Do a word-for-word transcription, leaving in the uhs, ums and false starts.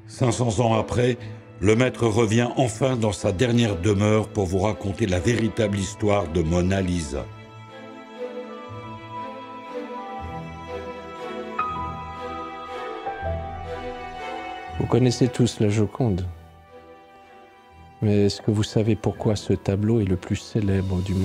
cinq cents ans après, le maître revient enfin dans sa dernière demeure pour vous raconter la véritable histoire de Mona Lisa. Vous connaissez tous la Joconde. Mais est-ce que vous savez pourquoi ce tableau est le plus célèbre du monde ?